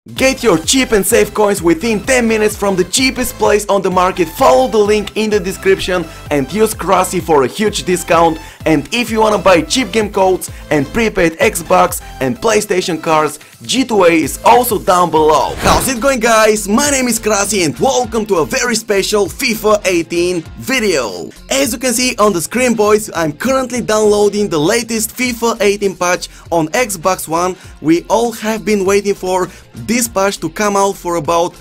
Get your cheap and safe coins within 10 minutes from the cheapest place on the market. Follow the link in the description and use Krasi for a huge discount. And if you wanna buy cheap game codes and prepaid Xbox and PlayStation cards, G2A is also down below. How's it going, guys? My name is Krasi and welcome to a very special FIFA 18 video. As you can see on the screen, boys, I'm currently downloading the latest FIFA 18 patch on Xbox One. We all have been waiting for this patch to come out for about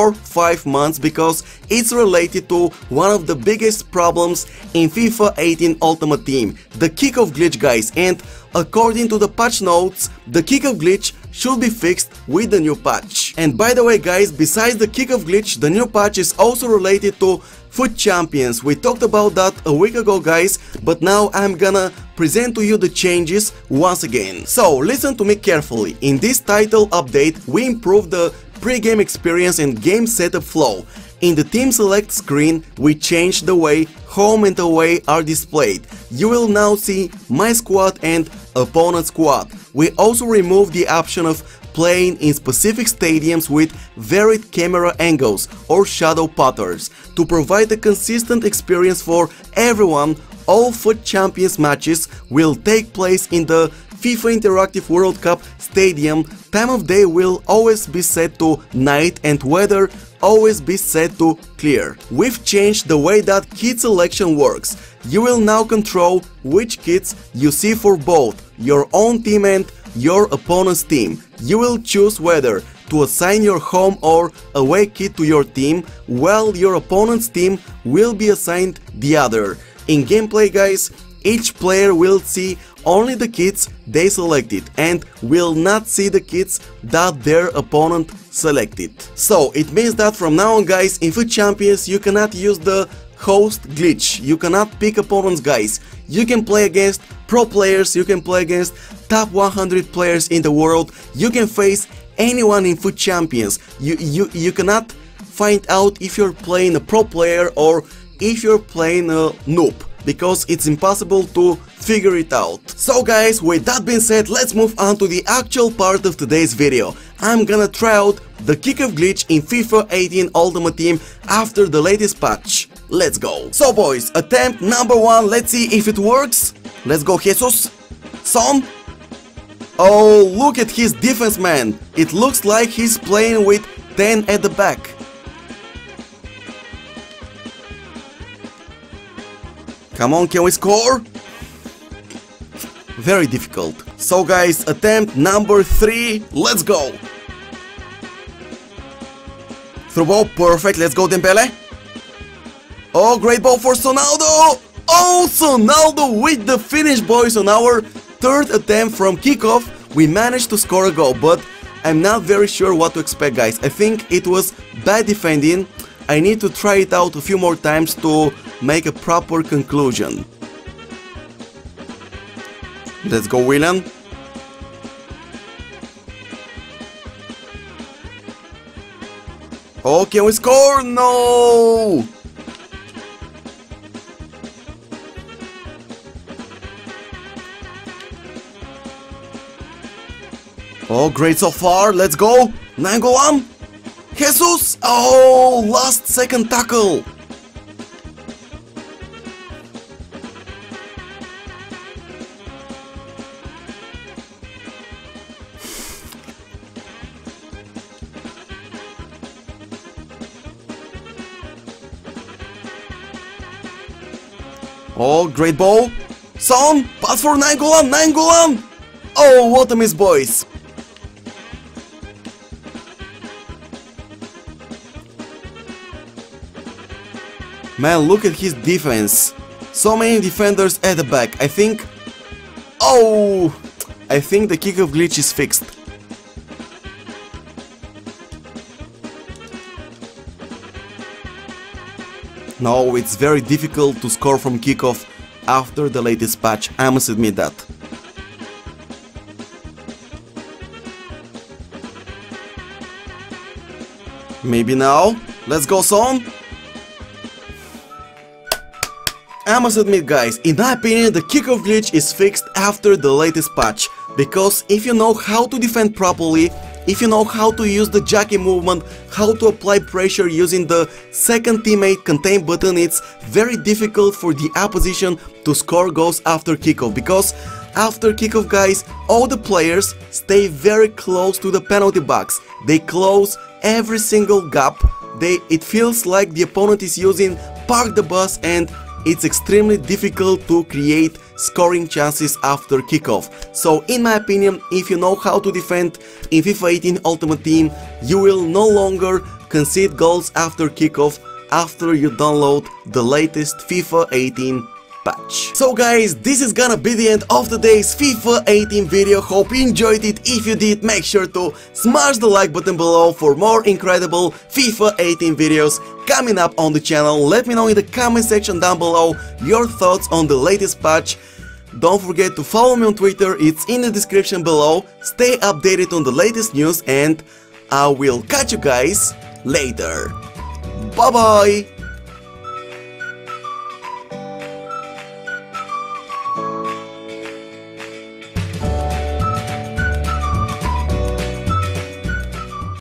4-5 months because it's related to one of the biggest problems in FIFA 18 Ultimate Team, the kickoff glitch, guys. And according to the patch notes, the kickoff glitch should be fixed with the new patch. And by the way, guys, besides the kickoff glitch, the new patch is also related to FUT Champions. We talked about that a week ago, guys, but now I'm gonna present to you the changes once again. So listen to me carefully. In this title update, we improved the pre-game experience and game setup flow. In the team select screen, we changed the way home and away are displayed. You will now see my squad and opponent squad. We also removed the option of playing in specific stadiums with varied camera angles or shadow patterns. To provide a consistent experience for everyone, all FUT Champions matches will take place in the FIFA Interactive World Cup Stadium. Time of day will always be set to night and weather always be set to clear. We've changed the way that kit selection works. You will now control which kits you see for both your own team and your opponent's team. You will choose whether to assign your home or away kit to your team, while your opponent's team will be assigned the other. In gameplay, guys, each player will see only the kits they selected and will not see the kits that their opponent selected. So it means that from now on, guys, in FUT Champions you cannot use the host glitch. You cannot pick opponents, guys. You can play against pro players, you can play against top 100 players in the world, you can face anyone in FUT Champions. You cannot find out if you're playing a pro player or if you're playing a noob, because it's impossible to figure it out. So guys, with that being said, let's move on to the actual part of today's video. I'm gonna try out the kickoff glitch in FIFA 18 Ultimate Team after the latest patch. Let's go. So boys, attempt number 1, let's see if it works. Let's go, Jesus. Son. Oh, look at his defense, man. It looks like he's playing with 10 at the back. Come on, can we score? Very difficult. So guys, attempt number 3, let's go. Through ball, perfect, let's go Dembele. Oh, great ball for Sonaldo. Oh, Sonaldo with the finish, boys. On our third attempt from kickoff, we managed to score a goal, but I'm not very sure what to expect, guys. I think it was bad defending. I need to try it out a few more times to make a proper conclusion. Let's go, Willian. Oh, can we score? No! Oh, great so far. Let's go. Nainggolan. Jesus! Oh, last second tackle. Oh, great ball. Son, pass for Nainggolan. Nainggolan. Oh, what a miss, boys. Man, look at his defense. So many defenders at the back. I think the kickoff glitch is fixed. No, it's very difficult to score from kickoff after the latest patch, I must admit that. Maybe now? Let's go, Son! I must admit, guys, in my opinion, the kickoff glitch is fixed after the latest patch, because if you know how to defend properly, if you know how to use the jockey movement, how to apply pressure using the second teammate contain button, it's very difficult for the opposition to score goals after kickoff, because after kickoff, guys, all the players stay very close to the penalty box. They close every single gap. It feels like the opponent is using park the bus, and it's extremely difficult to create scoring chances after kickoff. So in my opinion, if you know how to defend in FIFA 18 Ultimate Team, you will no longer concede goals after kickoff after you download the latest FIFA 18 patch. So guys, this is gonna be the end of today's FIFA 18 video. Hope you enjoyed it. If you did, make sure to smash the like button below for more incredible FIFA 18 videos coming up on the channel. Let me know in the comment section down below your thoughts on the latest patch. Don't forget to follow me on Twitter, it's in the description below. Stay updated on the latest news, and I will catch you guys later. Bye bye!